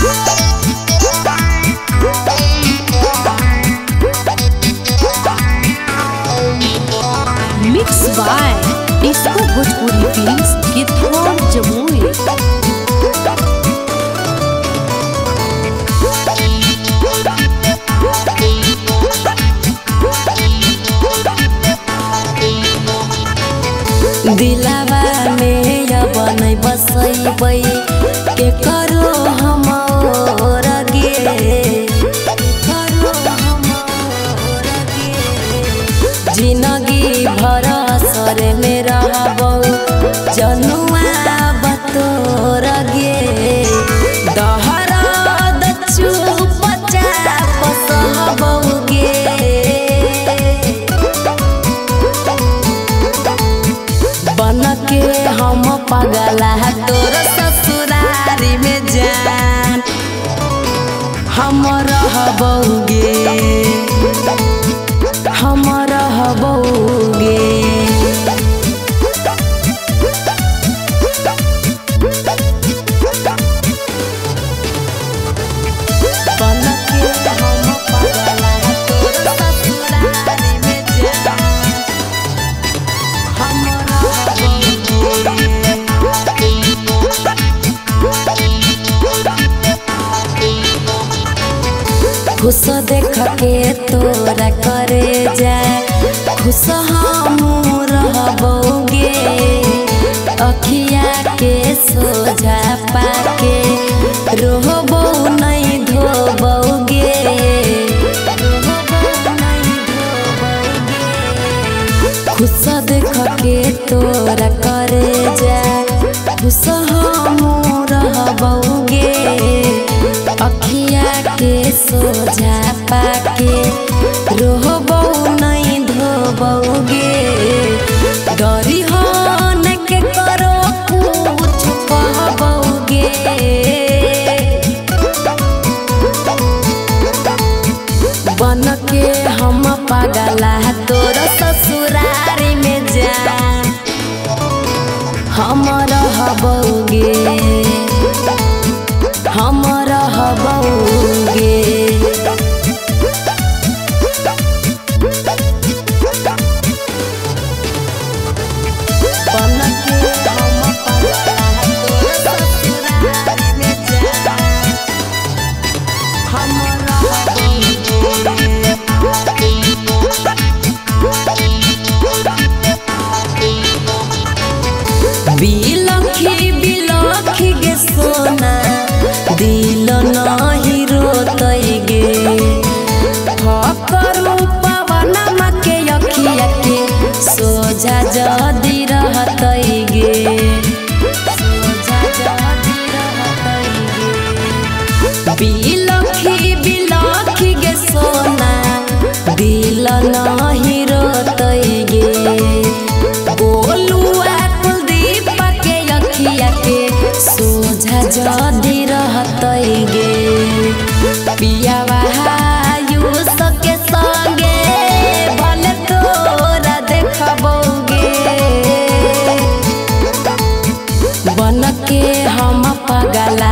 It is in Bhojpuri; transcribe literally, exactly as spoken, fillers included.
Mix by disco Bhojpuri films Gidhaur Jamui. दिलावा में अब नहीं बसैबै के करो हम गे करो हम गे जिंदगी भर सर में रहबौ जनुआ बतोर गे दहरा दचू पचाप सहबौ गे बन के हम पगला तोर ससुरारी में जान हम रहबौगे हम रहबौगे बन के हम पगला तोर ससुरारी में जान हम खुश देख के तोरा करे जाए खुश हम रहबौगे अखिया के सोझा पाके रोहबौ नहीं धोबौगे खुश देख के तोरा करे जाए खुश हम रहबौगे अखिया के सोझा पाके रोहबौ नहीं धोबौगे डरी हन के करो कुछ कहबौगे बन के हम पगला तोर ससुरारी में जान हम रहबौगे हम रहबौगे बन के हम पगला तोर ससुरारी में जान हम बिलखी बिलखी गे सोना दिल नहीं रोतै गे फकरू पवनमा के अखिया के सोझा जदी रहतै गे सोझा जदी रहतै गे बिलखी बिलखी गे सोना दिल नहीं रोतै गे गोलुआ कुलदीप के अखिया के सोझा जदी रहतै गे पियावा आयुष के संगे भले तोरा देखबौगे बन के हम पगला